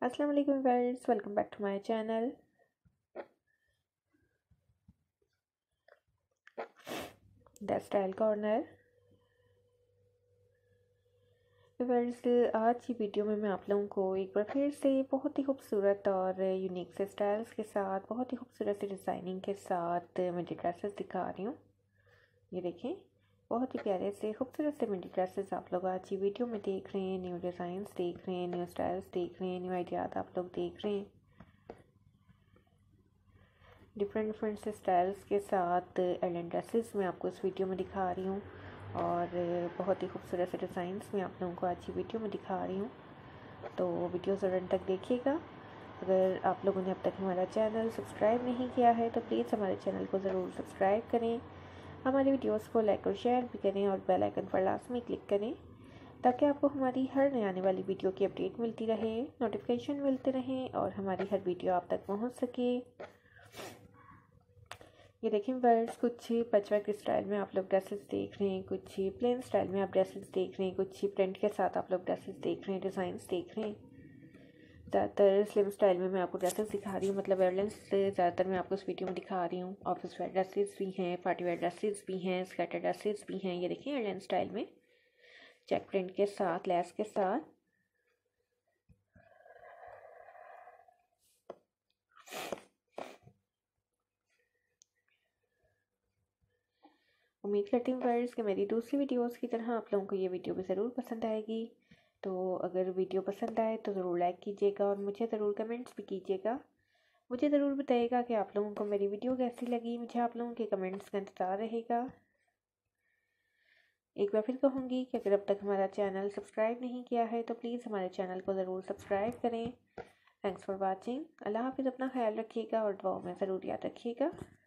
अस्सलाम वालेकुम viewers, welcome back to my channel. The style corner. Viewers, आज की वीडियो में मैं आप लोगों को एक बार फिर से बहुत ही खूबसूरत और यूनिक से स्टाइल्स के साथ, बहुत ही खूबसूरत सी डिज़ाइनिंग के साथ मिडी ड्रेसेस दिखा रही हूँ। ये देखें, बहुत ही प्यारे से खूबसूरत से मिडी ड्रेसेस आप लोग आज की वीडियो में देख रहे हैं। न्यू डिज़ाइंस देख रहे हैं, न्यू स्टाइल्स देख रहे हैं, न्यू आइडियाज़ आप लोग देख रहे हैं। डिफरेंट से स्टाइल्स के साथ एलिगेंट ड्रेसेस मैं आपको इस वीडियो में दिखा रही हूँ और बहुत ही खूबसूरत से डिज़ाइंस मैं आप लोगों को आज की वीडियो में दिखा रही हूँ। तो वीडियो ज़रूर तक देखिएगा। अगर आप लोगों ने अब तक हमारा चैनल सब्सक्राइब नहीं किया है तो प्लीज़ हमारे चैनल को ज़रूर सब्सक्राइब करें, हमारी वीडियोस को लाइक और शेयर भी करें और बेल आइकन पर लाजमी क्लिक करें ताकि आपको हमारी हर नई आने वाली वीडियो की अपडेट मिलती रहे, नोटिफिकेशन मिलते रहें और हमारी हर वीडियो आप तक पहुँच सके। ये देखें वर्ड्स, कुछ पैचवर्क स्टाइल में आप लोग ड्रेसेस देख रहे हैं, कुछ प्लेन स्टाइल में आप ड्रेसेस देख रहे हैं, कुछ प्रिंट के साथ आप लोग ड्रेसेस देख रहे हैं, डिज़ाइंस देख रहे हैं। ज़्यादातर स्लिम स्टाइल में मैं आपको ड्रेसेस दिखा रही हूँ, मतलब एयरलाइंस से ज़्यादातर मैं आपको इस वीडियो में दिखा रही हूँ। ऑफिस वेयर ड्रेसेस भी हैं, पार्टी वेयर ड्रेसेस भी हैं, स्कर्टेड ड्रेसेस भी हैं। ये देखिए एयरलाइन स्टाइल में चेक प्रिंट के साथ, लेस के साथ। उम्मीद करती हूँ फ्रेंड्स कि मेरी दूसरी वीडियोस की तरह आप लोगों को ये वीडियो भी ज़रूर पसंद आएगी। तो अगर वीडियो पसंद आए तो ज़रूर लाइक कीजिएगा और मुझे ज़रूर कमेंट्स भी कीजिएगा। मुझे ज़रूर बताइएगा कि आप लोगों को मेरी वीडियो कैसी लगी। मुझे आप लोगों के कमेंट्स का इंतज़ार रहेगा। एक बार फिर कहूँगी कि अगर अब तक हमारा चैनल सब्सक्राइब नहीं किया है तो प्लीज़ हमारे चैनल को ज़रूर सब्सक्राइब करें। Thanks for watching. अल्लाह हाफिज़। अपना ख्याल रखिएगा और दुआओं में ज़रूर याद रखिएगा।